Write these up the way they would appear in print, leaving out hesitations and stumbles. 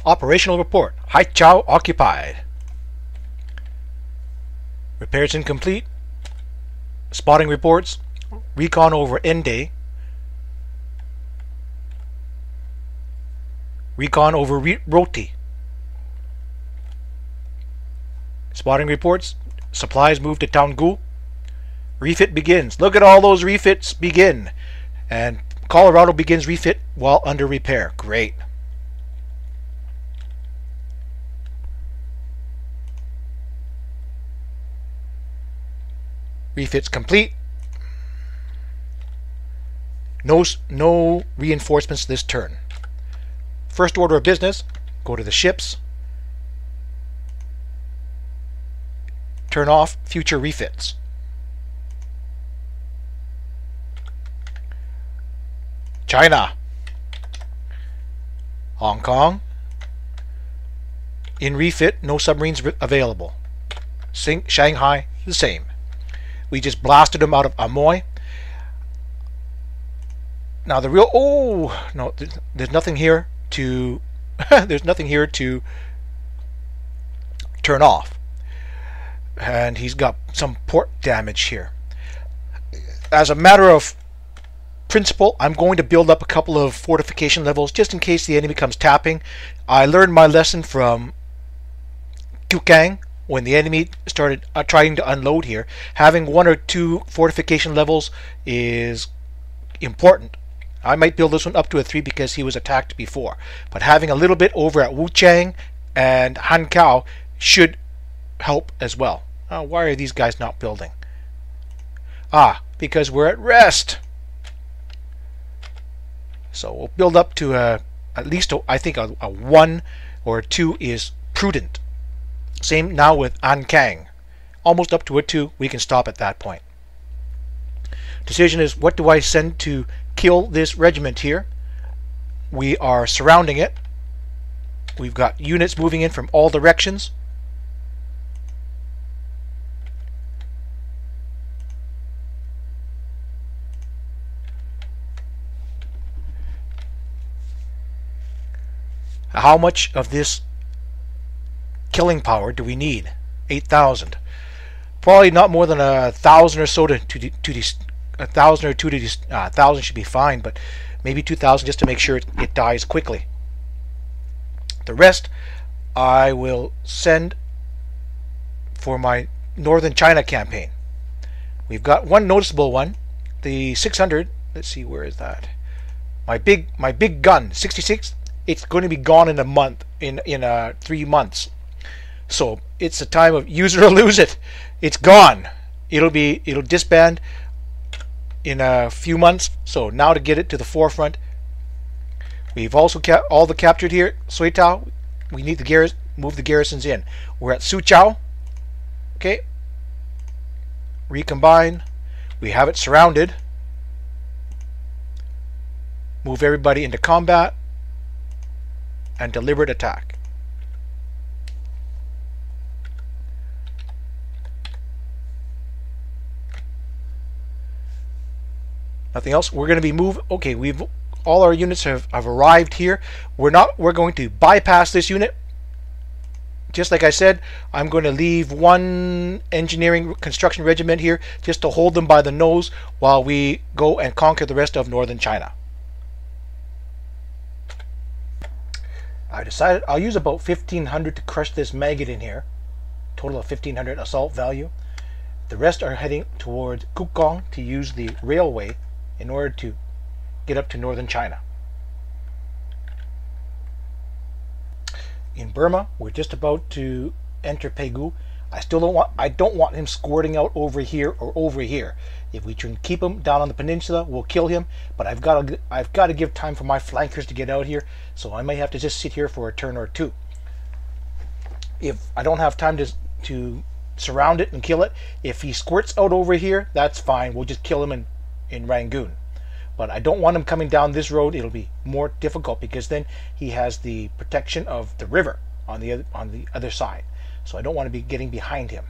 Operational report. Suchow occupied. Repairs incomplete. Spotting reports. Recon over Ende. Recon over Roti. Spotting reports. Supplies moved to Taungoo. Refit begins. Look at all those refits begin. And Colorado begins refit while under repair. Great. Refits complete. No reinforcements this turn. First order of business, go to the ships. Turn off future refits. China. Hong Kong. In refit, no submarines available. Shanghai, the same. We just blasted them out of Amoy. Now the real, oh no, there's nothing here to there's nothing here to turn off, and he's got some port damage here. As a matter of principle, I'm going to build up a couple of fortification levels just in case the enemy comes tapping. I learned my lesson from Kukang when the enemy started trying to unload here. Having 1 or 2 fortification levels is important. I might build this one up to a 3 because he was attacked before, but having a little bit over at Wuchang and Hankow should help as well. Why are these guys not building? Because we're at rest. So we'll build up to at least I think a 1 or a 2 is prudent. Same now with Ankang. Almost up to a 2, we can stop at that point. Decision is, what do I send to kill this regiment here? We are surrounding it. We've got units moving in from all directions. How much of this killing power do we need? 8,000. Probably not more than 1,000 or so to 1,000 or 2,000 should be fine, but maybe 2,000 just to make sure it dies quickly. The rest I will send for my Northern China campaign. We've got one noticeable one, the 600. Let's see, where is that? My big gun, 66. It's going to be gone in a month, in 3 months. So it's a time of use it or lose it. It's gone. It'll disband in a few months. So now to get it to the forefront, we've also kept all the captured here. Suchow, we need to move the garrisons in. We're at Suchow. Okay. Recombine. We have it surrounded. Move everybody into combat and deliberate attack. Nothing else. We're going to be moved. Okay, all our units have arrived here. We're going to bypass this unit. Just like I said, I'm going to leave one engineering construction regiment here just to hold them by the nose while we go and conquer the rest of northern China. I decided I'll use about 1,500 to crush this maggot in here. Total of 1,500 assault value. The rest are heading towards Kukong to use the railway in order to get up to northern China. In Burma, we're just about to enter Pegu. I don't want him squirting out over here or over here. If we can keep him down on the peninsula, we'll kill him. But I've got to give time for my flankers to get out here, so I may have to just sit here for a turn or two. If I don't have time to surround it and kill it, if he squirts out over here, that's fine. We'll just kill him in Rangoon. But I don't want him coming down this road. It'll be more difficult because then he has the protection of the river on the other side. So I don't want to be getting behind him.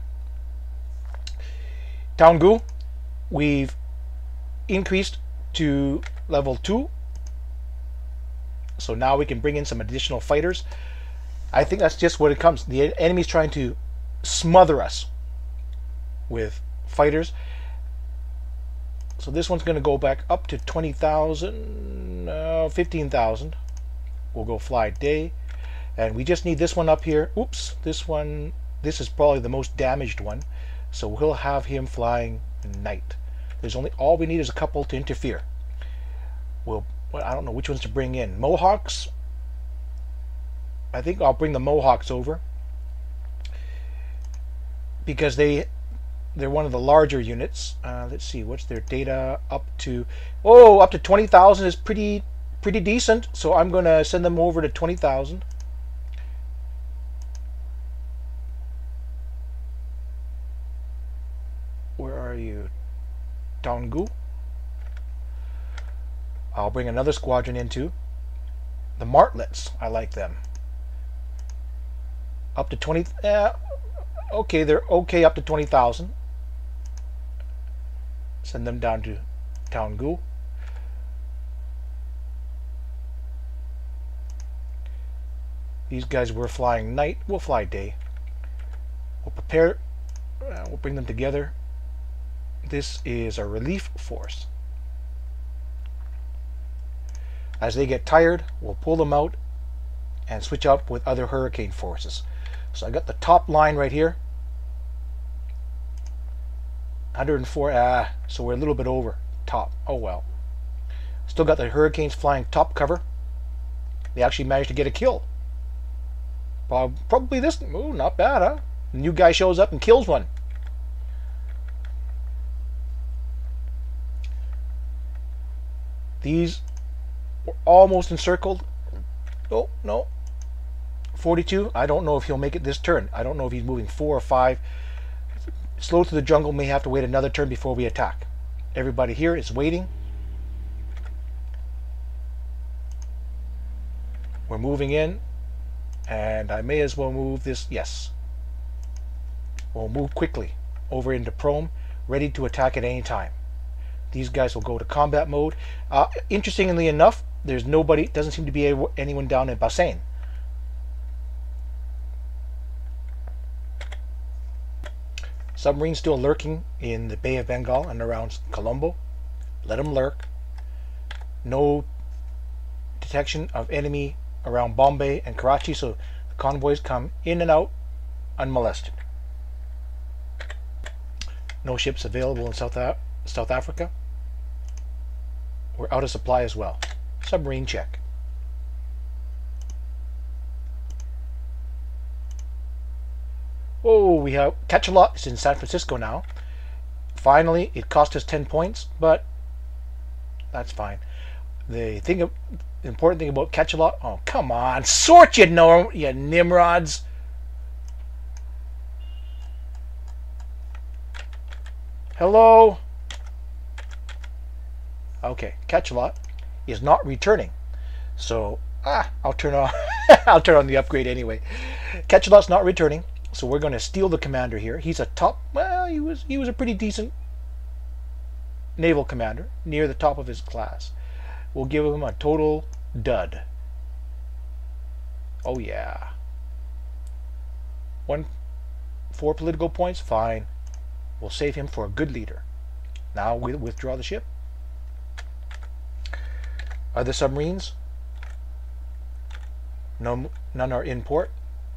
Taungoo, we've increased to level 2. So now we can bring in some additional fighters. I think that's just what it comes. The enemy's trying to smother us with fighters. So this one's going to go back up to 20,000, 15,000. We'll go fly day. And we just need this one up here. Oops, this one, this is probably the most damaged one. So we'll have him flying night. There's only, all we need is a couple to interfere. Well, I don't know which ones to bring in. Mohawks. I think I'll bring the Mohawks over because they're one of the larger units. Let's see, what's their data up to? Oh, up to 20,000 is pretty decent. So I'm going to send them over to 20,000. Where are you? Taungu. I'll bring another squadron into the Martlets. I like them. Up to 20. Okay, they're okay up to 20,000. Send them down to Taungu. These guys were flying night. We'll fly day. We'll prepare. We'll bring them together. This is a relief force. As they get tired, we'll pull them out and switch up with other hurricane forces. So I got the top line right here. 104, so we're a little bit over top. Oh well. Still got the Hurricanes flying top cover. They actually managed to get a kill. Probably this, ooh, not bad, huh? The new guy shows up and kills one. These were almost encircled. Oh, no. 42. I don't know if he'll make it this turn. I don't know if he's moving 4 or 5. Slow to the jungle may have to wait another turn before we attack. Everybody here is waiting. We're moving in. And I may as well move this. Yes. We'll move quickly over into Prome, ready to attack at any time. These guys will go to combat mode. Interestingly enough, there's nobody, doesn't seem to be anyone down in Bassein. Submarines still lurking in the Bay of Bengal and around Colombo. Let them lurk. No detection of enemy around Bombay and Karachi, so the convoys come in and out unmolested. No ships available in South Africa. We're out of supply as well. Submarine check. Oh, we have Catch-a-Lot. It's in San Francisco now. Finally, it cost us 10 points, but that's fine. The important thing about Catch-a-Lot. Oh, come on, sort, you nimrods. Hello. Okay, Catch-a-Lot is not returning, so I'll turn on I'll turn on the upgrade anyway. Catch-a-Lot's not returning. So we're going to steal the commander here. He's a top, well, he was a pretty decent naval commander, near the top of his class. We'll give him a total dud. Oh yeah. 4 political points, fine. We'll save him for a good leader. Now we withdraw the ship. Other submarines? No, none are in port.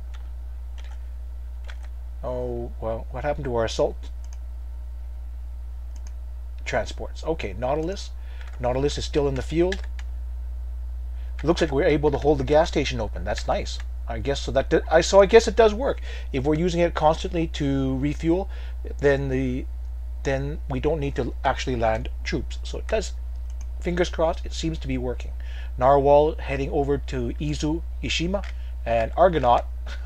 Oh, well, what happened to our assault transports? Okay, Nautilus. Nautilus is still in the field. Looks like we're able to hold the gas station open. That's nice. I guess so. I guess it does work. If we're using it constantly to refuel, then we don't need to actually land troops. So it does. Fingers crossed. It seems to be working. Narwhal heading over to Izu Ishima, and Argonaut.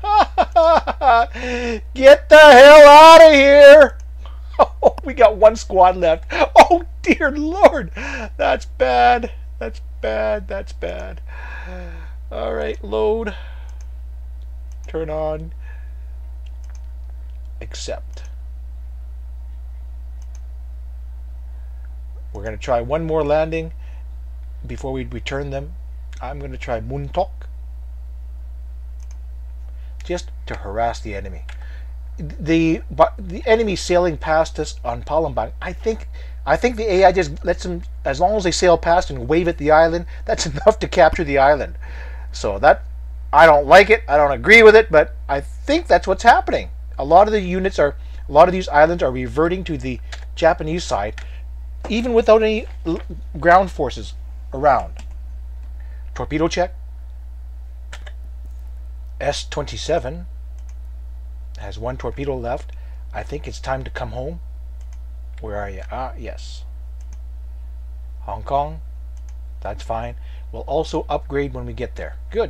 Get the hell out of here! Oh, we got 1 squad left. Oh dear Lord, that's bad. That's bad. That's bad. All right, load. Turn on. Accept. We're going to try one more landing before we return them. I'm going to try Muntok. just to harass the enemy. The enemy sailing past us on Palembang, I think the AI just lets them, as long as they sail past and wave at the island, that's enough to capture the island. So that, I don't like it, I don't agree with it, but I think that's what's happening. A lot of these islands are reverting to the Japanese side, even without any ground forces around. Torpedo check. S-27 has one torpedo left. I think it's time to come home. Where are you? Yes. Hong Kong. That's fine. We'll also upgrade when we get there. Good.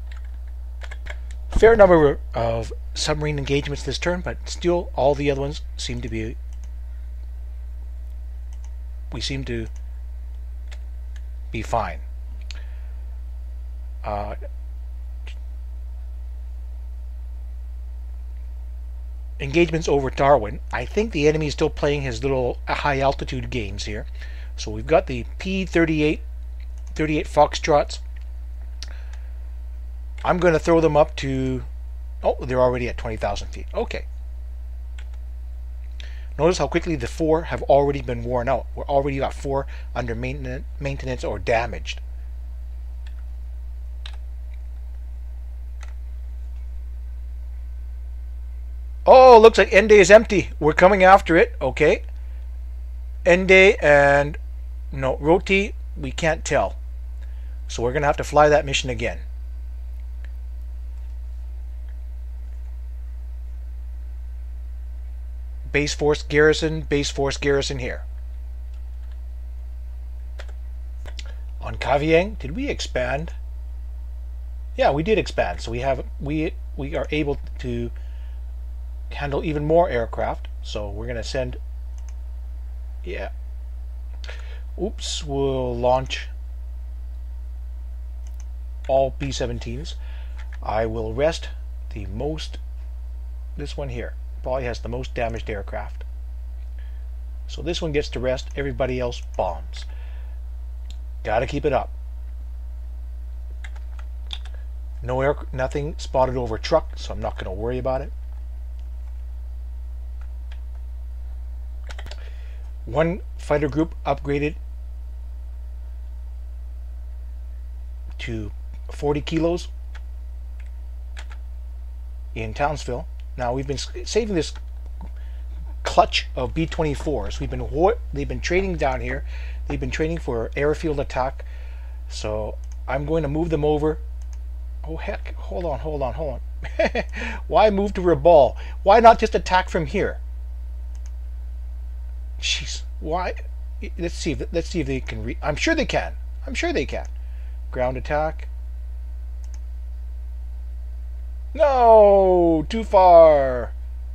Fair number of submarine engagements this turn, but still all the other ones seem to be... We seem to be fine. Engagements over Darwin. I think the enemy is still playing his little high altitude games here. So we've got the P-38 Foxtrots. I'm going to throw them up to... Oh, they're already at 20,000 feet. Okay. Notice how quickly the 4 have already been worn out. We're already got 4 under maintenance or damaged. Oh, looks like Ende is empty. We're coming after it. Okay. Ende and... No, Roti, we can't tell. So we're going to have to fly that mission again. Base Force Garrison here. On Kavieng, did we expand? Yeah, we did expand. So we are able to handle even more aircraft. So we're going to send... Yeah. Oops, we'll launch all B-17s. I will rest the most... This one here probably has the most damaged aircraft. So this one gets to rest, everybody else bombs. Gotta keep it up. Nothing spotted over truck, so I'm not going to worry about it. One fighter group upgraded to 40 kilos in Townsville. Now we've been saving this clutch of B-24s. They've been training down here. They've been training for airfield attack. So I'm going to move them over. Oh heck! Hold on. Why move to Rabaul? Why not just attack from here? Jeez, why? Let's see if they can. I'm sure they can. Ground attack. No, too far.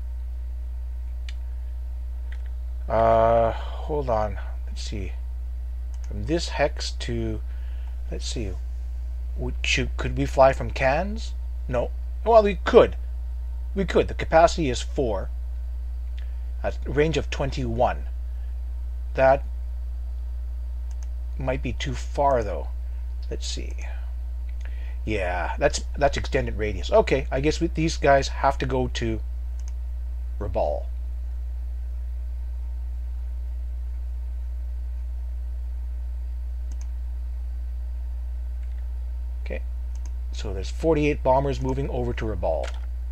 Hold on. Let's see. From this hex to, let's see. Could we fly from Cairns? No. Well, we could. The capacity is 4. At range of 21. That might be too far, though. Let's see. Yeah, that's extended radius. Okay, I guess these guys have to go to Rabaul. Okay, so there's 48 bombers moving over to Rabaul.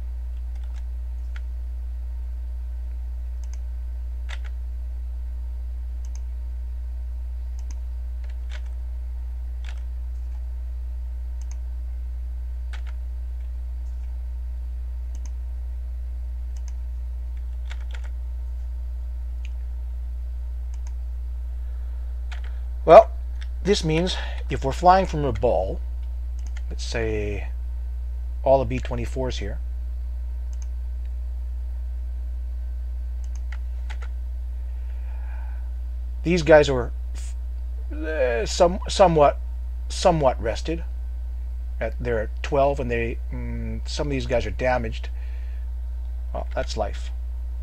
Well, this means if we're flying from Rabaul, let's say all the B-24s here, these guys are somewhat rested. They're at 12, and some of these guys are damaged. Well, that's life.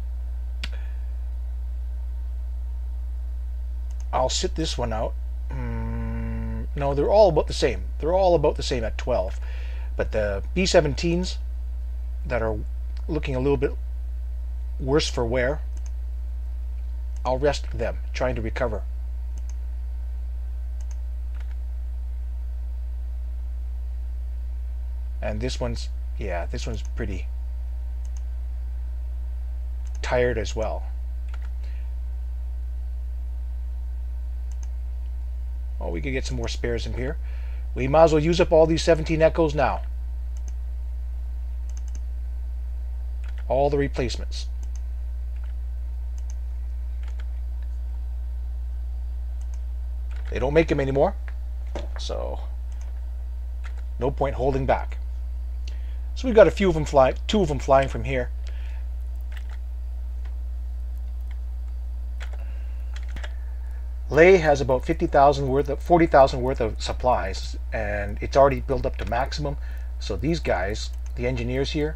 I'll sit this one out. No, they're all about the same. They're all about the same at 12. But the B-17s that are looking a little bit worse for wear, I'll rest them, trying to recover. And this one's, yeah, this one's pretty tired as well. Oh, we could get some more spares in here. We might as well use up all these 17 Echoes now. All the replacements. They don't make them anymore, so no point holding back. So we've got a few of them flying, 2 of them flying from here. Lei has about 50,000 worth of 40,000 worth of supplies, and it's already built up to maximum. So these guys, the engineers here,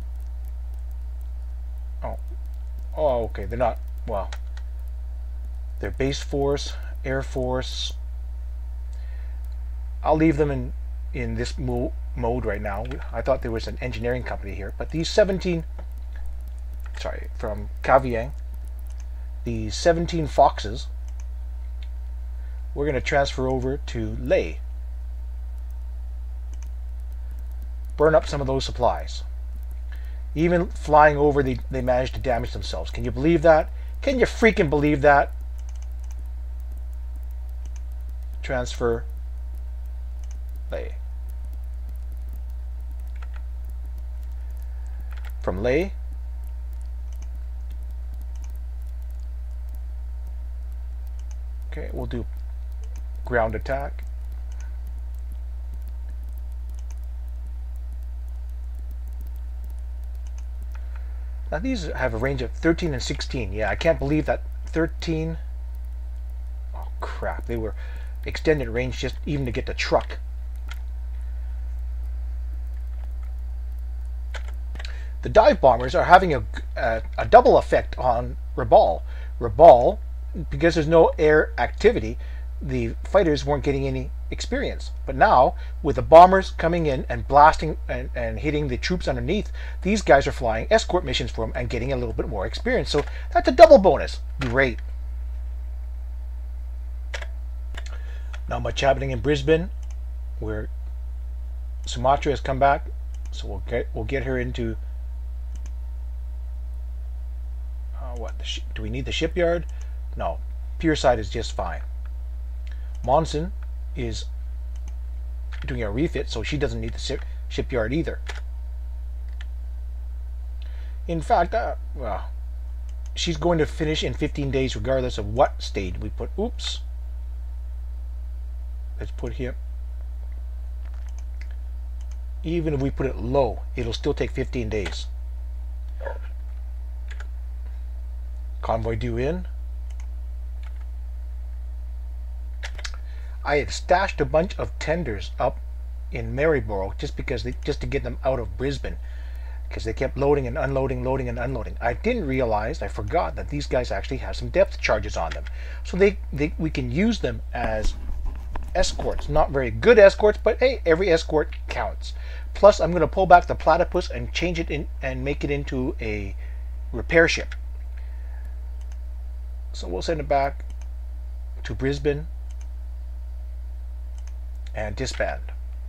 oh, okay, they're not, well, they're base force, air force. I'll leave them in this mode right now. I thought there was an engineering company here, but these 17, sorry, from Kavieng, the 17 Foxes, we're going to transfer over to Lei. Burn up some of those supplies. Even flying over, they managed to damage themselves. Can you believe that? Can you freaking believe that? Transfer Lei. From Lei, okay, we'll do ground attack. Now these have a range of 13 and 16. Yeah, I can't believe that 13. Oh crap, they were extended range just even to get the truck. The dive bombers are having a double effect on Rabaul. Rabaul, because there's no air activity, the fighters weren't getting any experience. But now, with the bombers coming in and blasting and hitting the troops underneath, these guys are flying escort missions for them and getting a little bit more experience. So that's a double bonus. Great. Not much happening in Brisbane, where Sumatra has come back. So we'll get her into what? Do we need the shipyard? No, Pierside is just fine. Monson is doing a refit, so she doesn't need the shipyard either. In fact, well, she's going to finish in 15 days regardless of what stage we put. Oops. Let's put here. Even if we put it low, it'll still take 15 days. Convoy due in. I had stashed a bunch of tenders up in Maryborough just to get them out of Brisbane, because they kept loading and unloading, loading and unloading. I didn't realize, I forgot that these guys actually have some depth charges on them, so we can use them as escorts. Not very good escorts, but hey, every escort counts. Plus, I'm going to pull back the Platypus and change it in and make it into a repair ship. So we'll send it back to Brisbane and disband.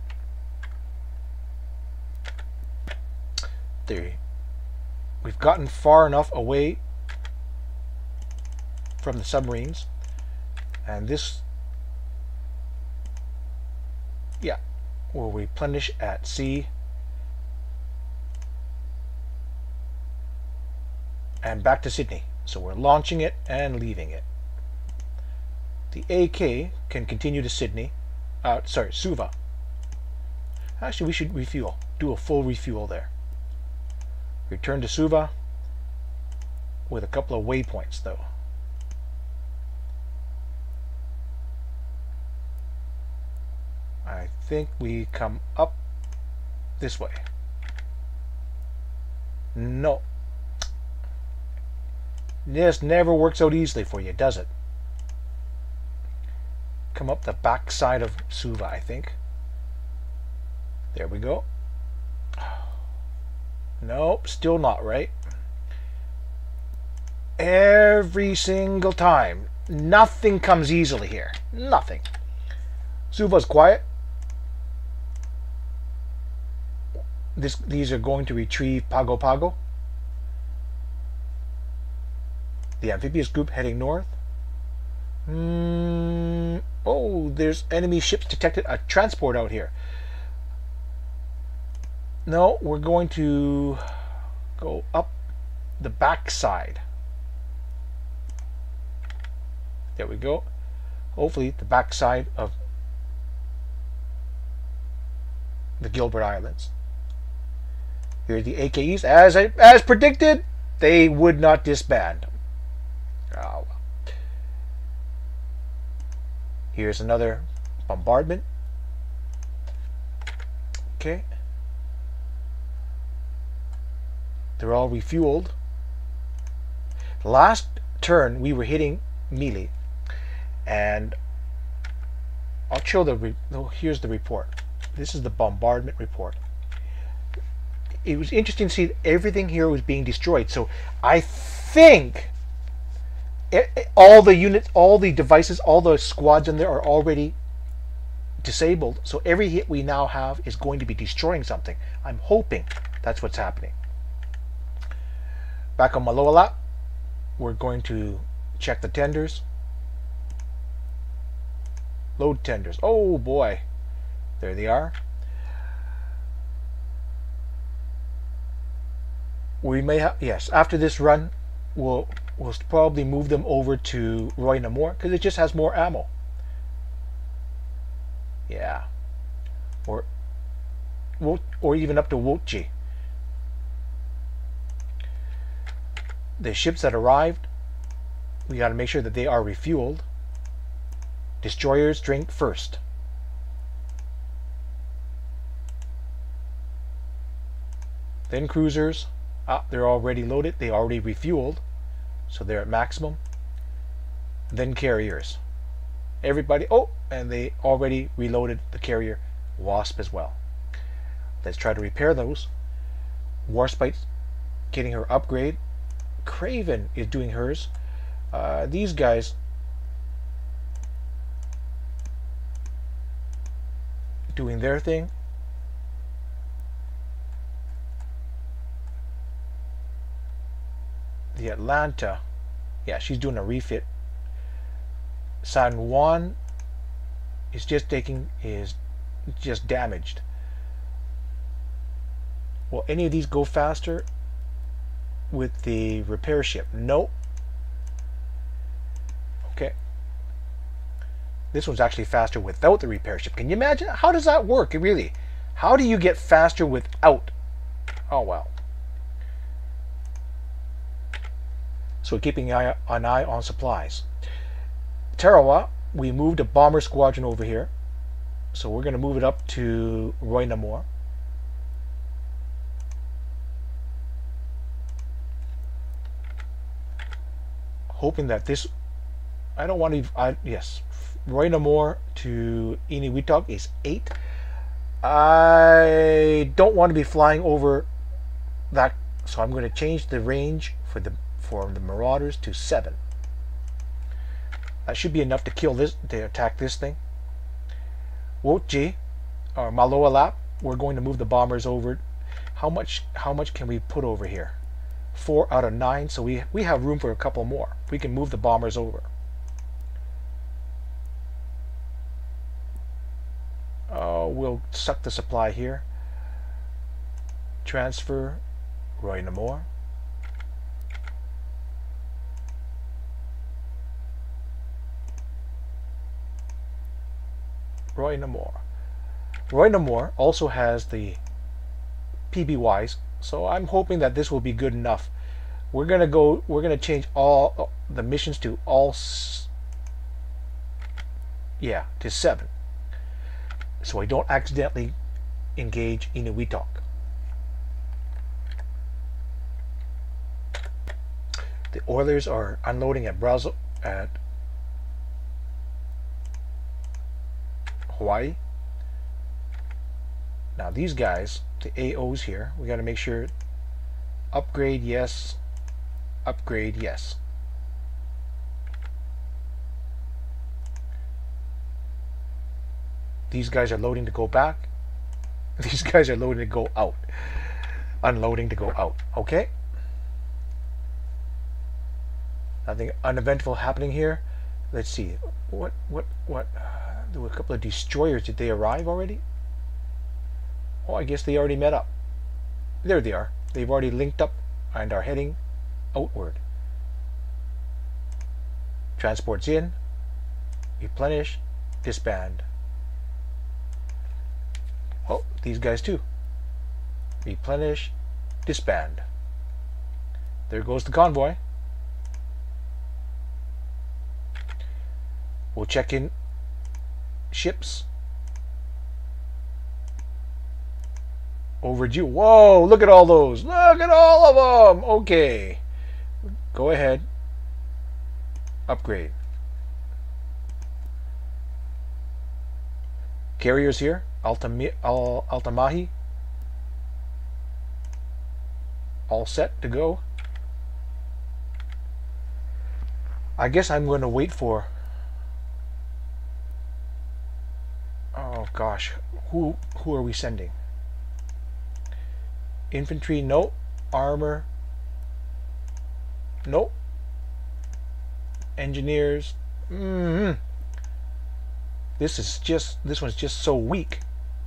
There. We've gotten far enough away from the submarines, and this, yeah, will replenish at sea and back to Sydney. So we're launching it and leaving it. The AK can continue to Sydney. Sorry, Suva. Actually, we should refuel. Do a full refuel there. Return to Suva with a couple of waypoints, though. I think we come up this way. No. This never works out easily for you, does it? Come up the back side of Suva, I think. There we go. Nope, still not right. Every single time. Nothing comes easily here. Nothing. Suva's quiet. These are going to retrieve Pago Pago. The amphibious group heading north. Oh, there's enemy ships detected. A transport out here. No, we're going to go up the backside. There we go. Hopefully the backside of the Gilbert Islands. Here are the AKEs. As predicted, they would not disband. Oh, well. Here's another bombardment. Okay. They're all refueled. Last turn we were hitting melee, and I'll show here's the report. This is the bombardment report. It was interesting to see everything here was being destroyed. So I think all the units, all the devices, all the squads in there are already disabled. So every hit we now have is going to be destroying something. I'm hoping that's what's happening. Back on Maloala, we're going to check the tenders. Load tenders. Oh boy. There they are. We may have, yes, after this run, we'll probably move them over to Roy Namor because it just has more ammo. Yeah. Or even up to Wotji. The ships that arrived, we got to make sure that they are refueled. Destroyers drink first. Then cruisers. They're already loaded. They already refueled, so they're at maximum. Then carriers. Everybody. Oh, and they already reloaded the carrier Wasp as well. Let's try to repair those. Warspite's getting her upgrade. Craven is doing hers. These guys doing their thing. The Atlanta, yeah, she's doing a refit. San Juan is just damaged. Will any of these go faster with the repair ship? Nope. Okay. This one's actually faster without the repair ship. Can you imagine? How does that work, really? How do you get faster without? Oh, well. So we're keeping an eye on supplies. Tarawa, we moved a bomber squadron over here. So we're going to move it up to Roy Namor. Hoping that this, I don't want to, yes, Roy Namor to Inuitok is 8. I don't want to be flying over that, so I'm going to change the range for the Marauders to 7. That should be enough to kill this, to attack this thing. Wotji, or Maloalap, we're going to move the bombers over. How much can we put over here? 4 out of 9, so we have room for a couple more. We can move the bombers over. We'll suck the supply here. Transfer Roy Namor. Roy Namor. Roy Namor also has the PBYs, so I'm hoping that this will be good enough. We're gonna change all the missions to to 7, so I don't accidentally engage Inuitok. The Oilers are unloading at Hawaii. Now these guys, the AOs here, we got to make sure Upgrade, yes. Upgrade, yes. These guys are loading to go back. These guys are loading to go out. Unloading to go out. Okay. Nothing uneventful happening here. Let's see. What? There were a couple of destroyers. Did they arrive already? Oh, I guess they already met up. There they are. They've already linked up and are heading outward. Transports in. Replenish. Disband. Oh, these guys too. Replenish. Disband. There goes the convoy. We'll check in ships. Overdue. Whoa, look at all those. Look at all of them. Okay. Go ahead. Upgrade. Carriers here. Altamahi. All set to go. I guess I'm going to wait for... Oh gosh. Who are we sending? Infantry, no. Armor, no. Engineers, This one's just so weak.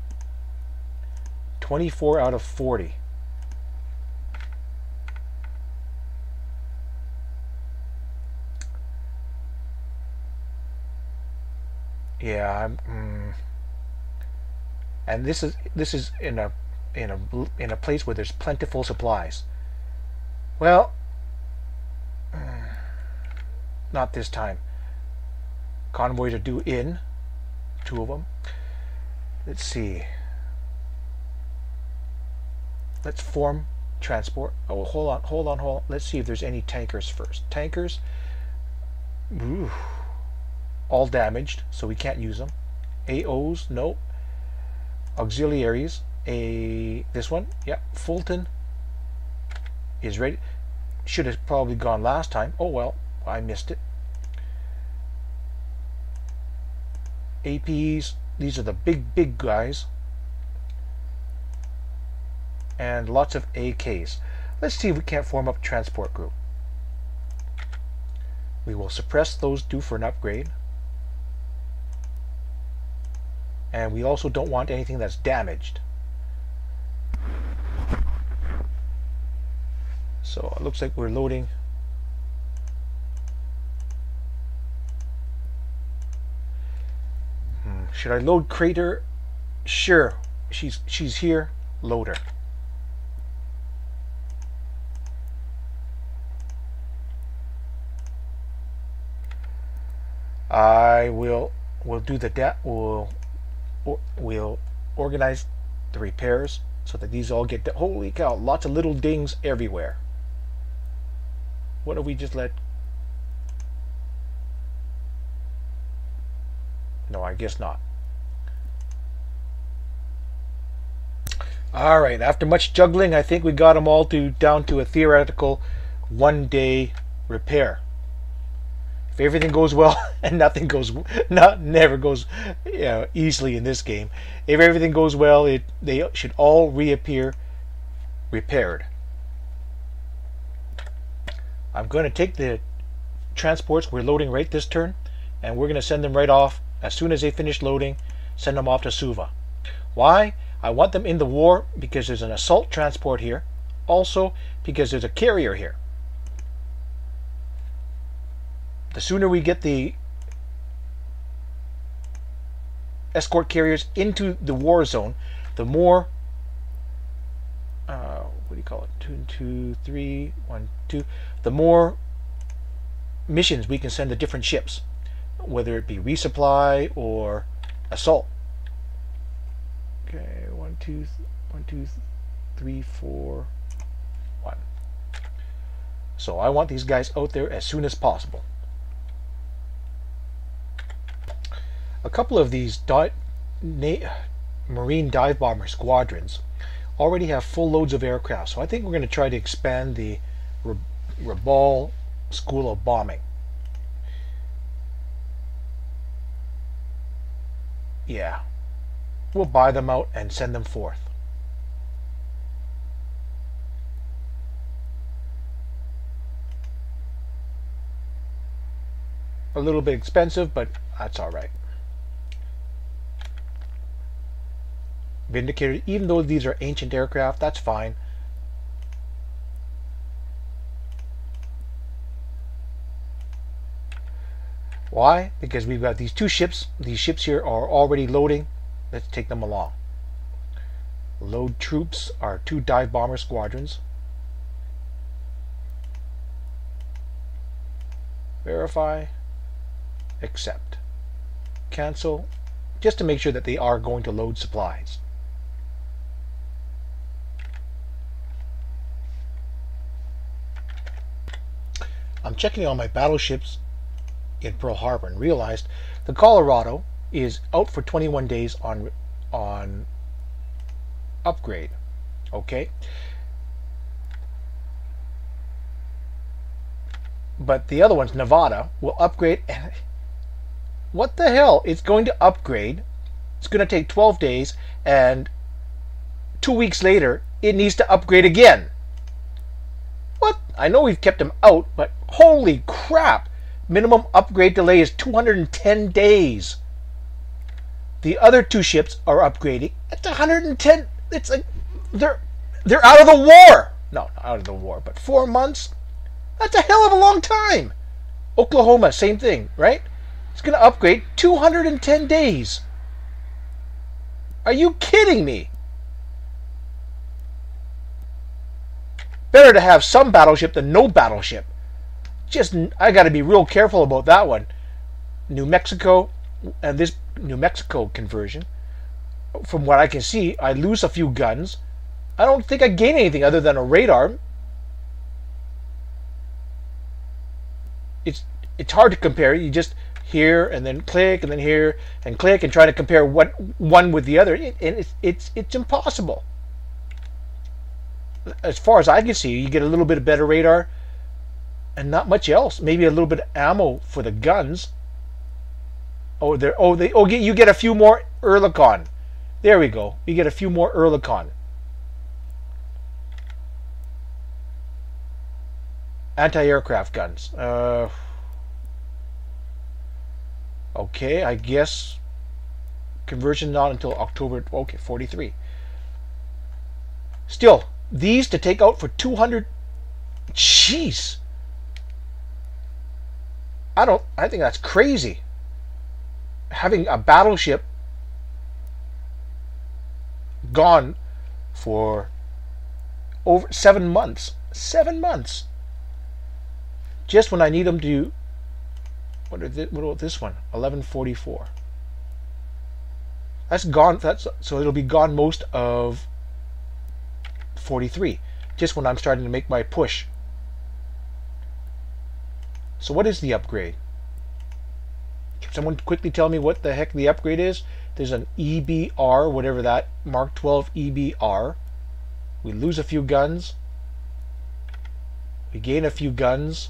24 out of 40. Yeah, and this is in a place where there's plentiful supplies. Well, not this time. Convoys are due in, 2 of them. Let's see. Let's form transport. Oh, hold on. Let's see if there's any tankers first. Tankers, ooh, all damaged, so we can't use them. AOs, no. Auxiliaries, this one, yeah. Fulton is ready. Should have probably gone last time. Oh well, I missed it. APs, these are the big guys. And lots of AKs. Let's see if we can't form up a transport group. We will suppress those due for an upgrade. And we also don't want anything that's damaged. So it looks like we're loading. Should I load Crater? Sure. She's here. Load her. We'll do the we'll organize the repairs so that these all get holy cow, lots of little dings everywhere. What have we just let? No, I guess not. All right, after much juggling, I think we got them all down to a theoretical 1-day repair. If everything goes well, and never goes easily in this game. If everything goes well, they should all reappear repaired. I'm going to take the transports we're loading right this turn, and we're going to send them right off as soon as they finish loading. Send them off to Suva. Why? I want them in the war because there's an assault transport here. Also because there's a carrier here. The sooner we get the escort carriers into the war zone, the more, what do you call it? 2, 2, 3, 1, 2. The more missions we can send to different ships, whether it be resupply or assault. Okay, 1, 2, 3, 4, 1. So I want these guys out there as soon as possible. A couple of these Marine dive bomber squadrons already have full loads of aircraft. So I think we're going to try to expand the Rabaul School of Bombing. Yeah. We'll buy them out and send them forth. A little bit expensive, but that's all right. Vindicator, even though these are ancient aircraft, that's fine. Why? Because we've got these two ships. These ships here are already loading. Let's take them along. Load troops are 2 dive bomber squadrons. Verify. Accept. Cancel. Just to make sure that they are going to load supplies. I'm checking on my battleships in Pearl Harbor and realized the Colorado is out for 21 days on upgrade. Okay, but the other ones, Nevada, will upgrade. What the hell? It's going to upgrade. It's going to take 12 days, and 2 weeks later it needs to upgrade again. What? I know we've kept them out, but holy crap! Minimum upgrade delay is 210 days. The other 2 ships are upgrading. It's 110. It's like they're out of the war. No, not out of the war, but 4 months. That's a hell of a long time. Oklahoma, same thing, right? It's going to upgrade 210 days. Are you kidding me? Better to have some battleship than no battleship. Just, I got to be real careful about that one. New Mexico, and this New Mexico conversion, from what I can see, I lose a few guns. I don't think I gain anything other than a radar. It's hard to compare. You just here and then click and then here and click and try to compare what one with the other, and it's impossible. As far as I can see, you get a little bit of better radar and not much else. Maybe a little bit of ammo for the guns. You get a few more Ehrlichon. There we go. You get a few more Ehrlichon. Anti-aircraft guns. Okay, I guess conversion not until October. Okay, 43. Still, these to take out for 200. Jeez. I think that's crazy. Having a battleship gone for over 7 months. 7 months. Just when I need them to. What about this one? 1144. That's gone. So it'll be gone most of 43. Just when I'm starting to make my push. So what is the upgrade? Can someone quickly tell me what the heck the upgrade is? There's an EBR, whatever that, Mark 12 EBR. We lose a few guns. We gain a few guns.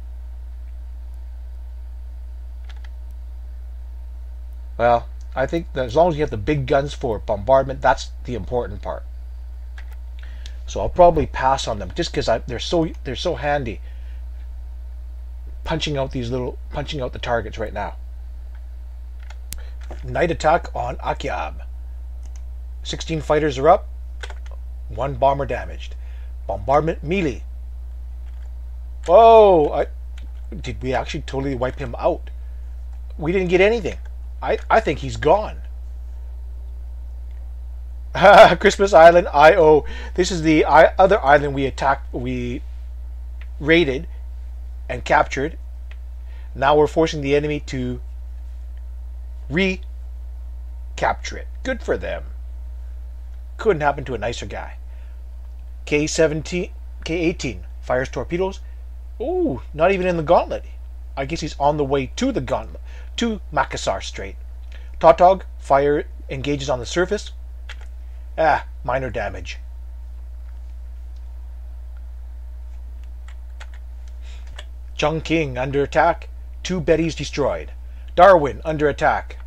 Well, I think that as long as you have the big guns for bombardment, that's the important part. So I'll probably pass on them just because they're so handy. Punching out the targets right now. Night attack on Akyab. 16 fighters are up. 1 bomber damaged. Bombardment melee. Whoa! Did we actually totally wipe him out? We didn't get anything. I think he's gone. Christmas Island, IO. This is the other island we raided and captured. Now we're forcing the enemy to recapture it. Good for them. Couldn't happen to a nicer guy. K-18 fires torpedoes. Ooh, not even in the gauntlet. I guess he's on the way to the gauntlet, to Makassar Strait. Tautog fire engages on the surface. Minor damage. Chongqing under attack. 2 Bettys destroyed. Darwin under attack.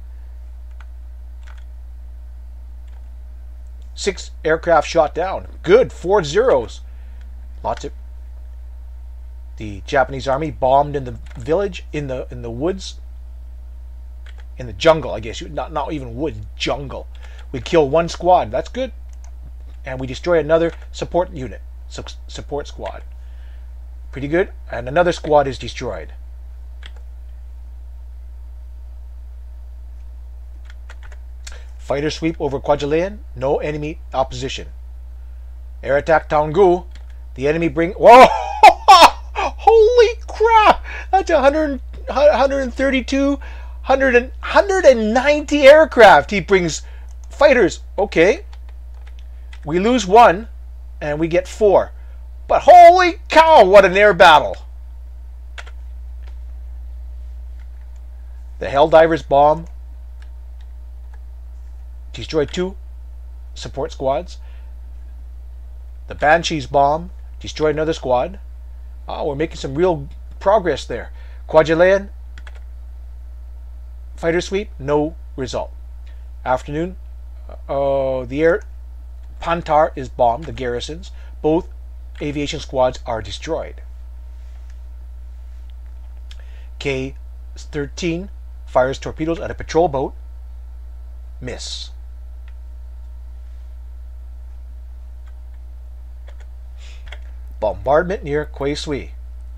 6 aircraft shot down. Good, 4 zeros. Lots of. The Japanese army bombed in the village, in the woods, in the jungle. I guess not even woods, jungle. We kill 1 squad. That's good, and we destroy another support unit, support squad. Pretty good. And another squad is destroyed. Fighter sweep over Kwajalein. No enemy opposition. Air attack Taungoo. The enemy bring. Whoa! Holy crap! That's 100, 132, 190 aircraft. He brings fighters. Okay. We lose 1, and we get 4. But holy cow! What an air battle! The Helldivers bomb. Destroyed 2 support squads. The Banshees bomb. Destroyed another squad. Oh, we're making some real progress there. Kwajalein. Fighter sweep. No result. Afternoon. The air Pantar is bombed. The garrisons. Both aviation squads are destroyed. K-13 fires torpedoes at a patrol boat. Miss. Bombardment near Quai Sui.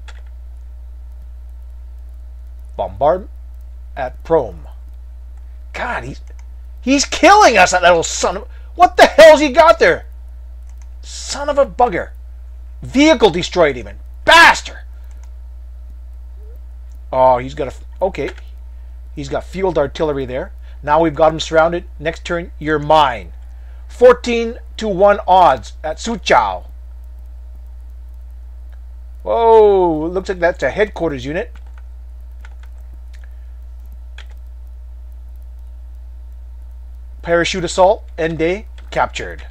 Bombardment at Prom. God, he's killing us, that little son of... What the hell's he got there? Son of a bugger. Vehicle destroyed even. Bastard. Oh, he's got a... Okay. He's got field artillery there. Now we've got him surrounded. Next turn, you're mine. 14-1 odds at Suchow. Whoa, looks like that's a headquarters unit. Parachute assault, end day, captured.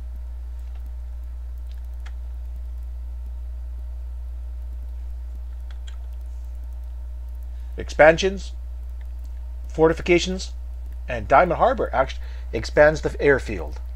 Expansions, fortifications, and Diamond Harbor actually expands the airfield.